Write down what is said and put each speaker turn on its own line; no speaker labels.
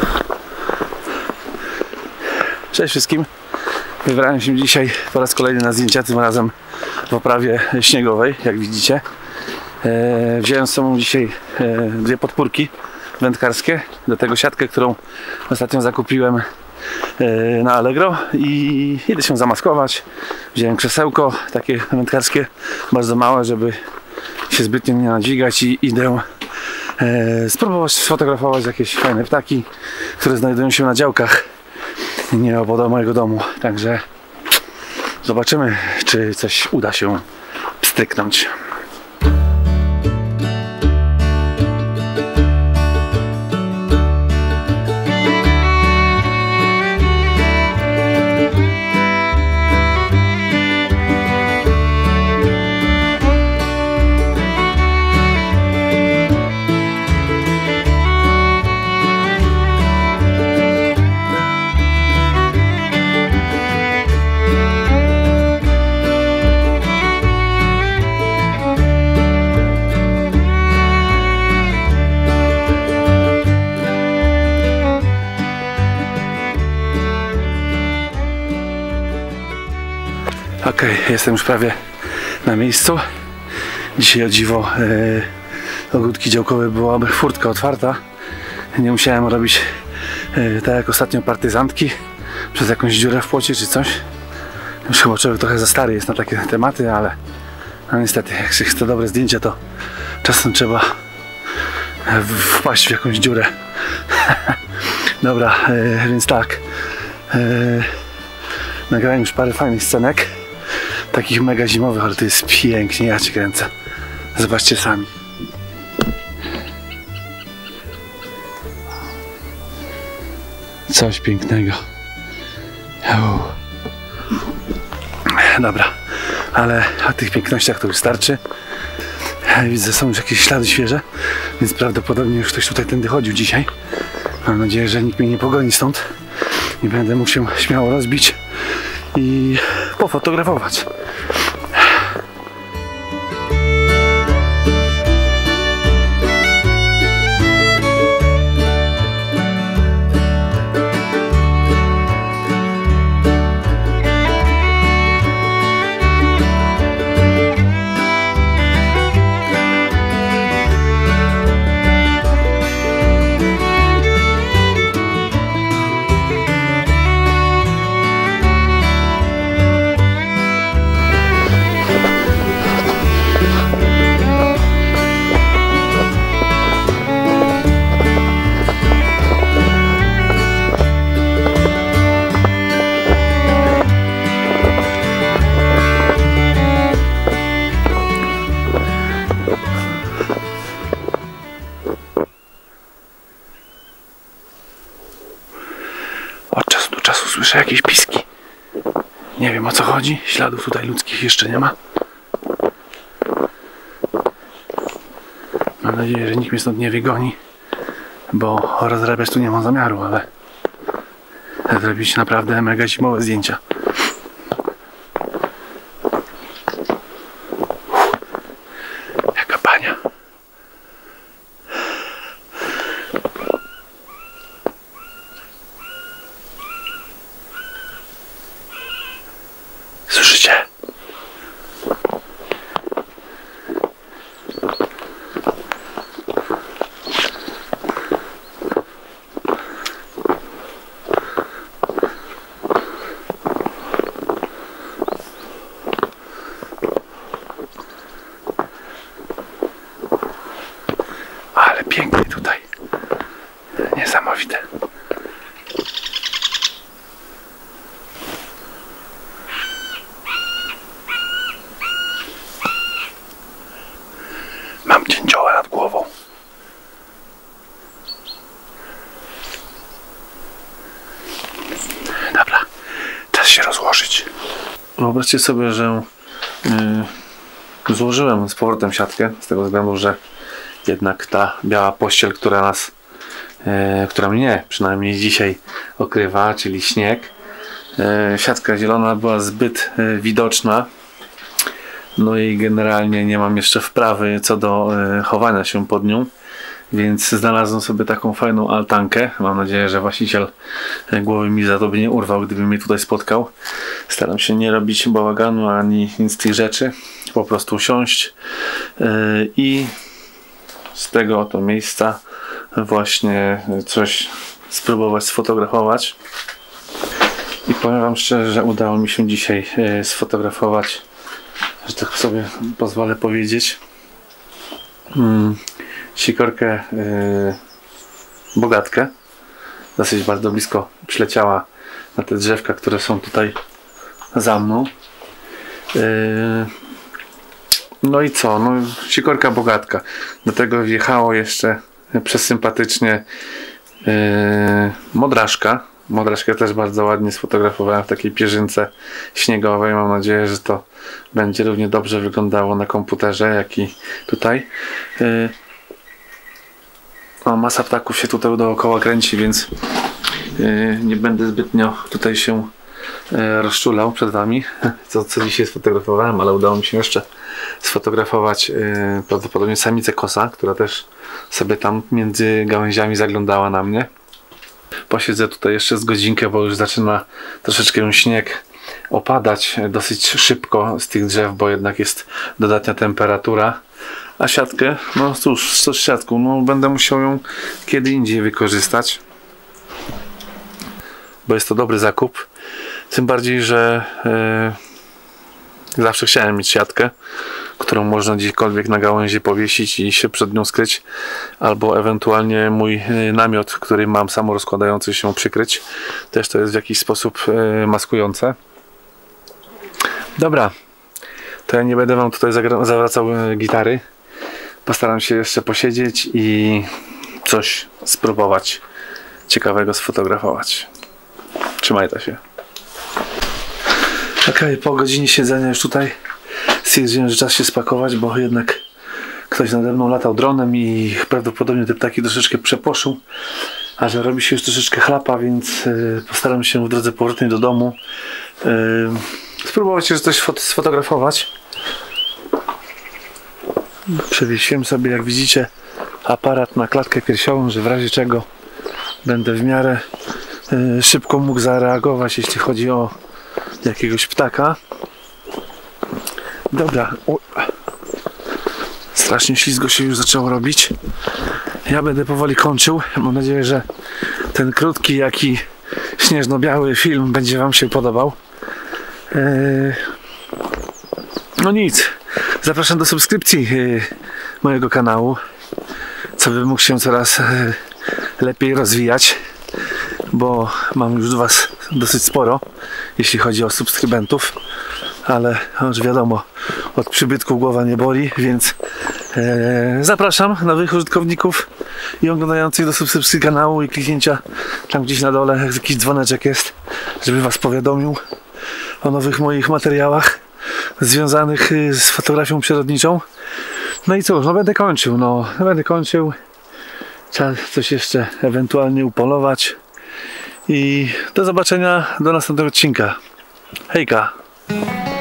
Cześć wszystkim. Wybrałem się dzisiaj po raz kolejny na zdjęcia, tym razem w oprawie śniegowej, jak widzicie. Wziąłem z sobą dzisiaj dwie podpórki wędkarskie, do tego siatkę, którą ostatnio zakupiłem na Allegro i idę się zamaskować. Wziąłem krzesełko takie wędkarskie, bardzo małe, żeby się zbytnio nie nadźwigać i idę spróbować sfotografować jakieś fajne ptaki, które znajdują się na działkach nieopodal mojego domu. Także zobaczymy, czy coś uda się pstryknąć. Okej, jestem już prawie na miejscu. Dzisiaj o dziwo ogródki działkowe byłaby furtka otwarta. Nie musiałem robić tak jak ostatnio partyzantki przez jakąś dziurę w płocie czy coś. Już chyba człowiek trochę za stary jest na takie tematy, ale no niestety jak się chce dobre zdjęcia, to czasem trzeba wpaść w jakąś dziurę. Dobra, więc tak. Nagrałem już parę fajnych scenek. Takich mega zimowych, ale to jest pięknie, ja cię kręcę. Zobaczcie sami. Coś pięknego. Dobra, ale o tych pięknościach to już starczy. Widzę, są już jakieś ślady świeże, więc prawdopodobnie już ktoś tutaj tędy chodził dzisiaj. Mam nadzieję, że nikt mnie nie pogoni stąd i będę mógł się śmiało rozbić i pofotografować. Od czasu do czasu słyszę jakieś piski. Nie wiem, o co chodzi. Śladów tutaj ludzkich jeszcze nie ma. Mam nadzieję, że nikt mnie stąd nie wygoni, bo rozrabiać tu nie mam zamiaru, ale zrobić naprawdę mega zimowe zdjęcia. Jaka bania. Słyszycie? Ale pięknie tutaj. Niesamowite. Mam dzięcioła nad głową. Dobra, czas się rozłożyć. Wyobraźcie sobie, że złożyłem z powrotem siatkę, z tego względu, że jednak ta biała pościel, która mnie przynajmniej dzisiaj okrywa, czyli śnieg, siatka zielona była zbyt widoczna. No i generalnie nie mam jeszcze wprawy co do chowania się pod nią, więc znalazłem sobie taką fajną altankę. Mam nadzieję, że właściciel głowy mi za to by nie urwał, gdyby mnie tutaj spotkał. Staram się nie robić bałaganu ani nic z tych rzeczy, po prostu usiąść i z tego oto miejsca właśnie coś spróbować sfotografować. I powiem wam szczerze, że udało mi się dzisiaj sfotografować, że tak sobie pozwolę powiedzieć, sikorkę bogatkę. Dosyć bardzo blisko przyleciała na te drzewka, które są tutaj za mną. No i co? No, sikorka bogatka. Do tego wjechało jeszcze przesympatycznie modraszka. Modraszkę też bardzo ładnie sfotografowałem w takiej pierzynce śniegowej. Mam nadzieję, że to będzie równie dobrze wyglądało na komputerze, jak i tutaj. Masa ptaków się tutaj dookoła kręci, więc nie będę zbytnio tutaj się rozczulał przed wami, co dzisiaj sfotografowałem, ale udało mi się jeszcze sfotografować prawdopodobnie samicę kosa, która też sobie tam między gałęziami zaglądała na mnie. Posiedzę tutaj jeszcze z godzinkę, bo już zaczyna troszeczkę śnieg opadać dosyć szybko z tych drzew, bo jednak jest dodatnia temperatura. A siatkę, no cóż, z siatką, no będę musiał ją kiedy indziej wykorzystać, bo jest to dobry zakup. Tym bardziej, że zawsze chciałem mieć siatkę, którą można gdziekolwiek na gałęzi powiesić i się przed nią skryć, albo ewentualnie mój namiot, który mam samorozkładający się, przykryć. Też to jest w jakiś sposób maskujące. Dobra, to ja nie będę wam tutaj zawracał gitary. Postaram się jeszcze posiedzieć i coś spróbować ciekawego sfotografować. Trzymajcie się. Okej, po godzinie siedzenia już tutaj stwierdziłem, że czas się spakować, bo jednak ktoś nade mną latał dronem i prawdopodobnie te ptaki troszeczkę przepłoszył, a że robi się już troszeczkę chlapa, więc postaram się w drodze powrotnej do domu spróbować jeszcze coś sfotografować. Przewiesiłem sobie, jak widzicie, aparat na klatkę piersiową, że w razie czego będę w miarę szybko mógł zareagować, jeśli chodzi o jakiegoś ptaka. Dobra, strasznie ślizgo się już zaczęło robić. Ja będę powoli kończył. Mam nadzieję, że ten krótki, jak i śnieżno-biały film będzie wam się podobał. No nic, zapraszam do subskrypcji mojego kanału, co by mógł się coraz lepiej rozwijać, bo mam już was dosyć sporo, jeśli chodzi o subskrybentów, ale już wiadomo, od przybytku głowa nie boli, więc zapraszam nowych użytkowników i oglądających do subskrypcji kanału i kliknięcia tam gdzieś na dole, jakiś dzwoneczek jest, żeby was powiadomił o nowych moich materiałach związanych z fotografią przyrodniczą. No i cóż, no będę kończył. Trzeba coś jeszcze ewentualnie upolować i do zobaczenia do następnego odcinka. Hejka!